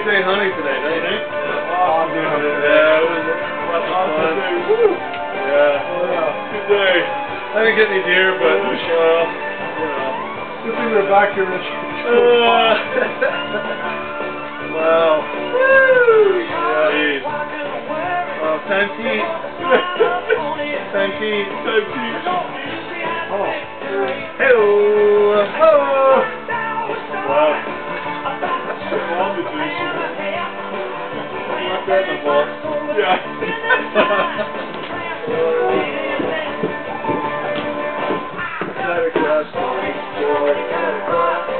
nice day hunting today, don't you think? Awesome. Yeah, it was lots of fun. Yeah. Good day. I didn't get any deer, but you know. Good thing we're back here, Rich. Wow. Woo! Jeez. Oh, Santee. Santee. Oh. Hello. Hello. Wow. Not that in the ball. Yeah. Is that a grass?